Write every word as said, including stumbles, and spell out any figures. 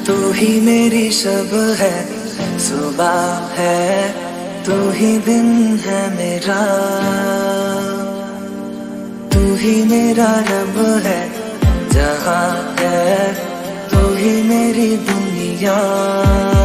तू ही मेरी सब है, सुबह है, तू ही दिन है मेरा। तू ही मेरा रब है, जहाँ है तू ही मेरी दुनिया।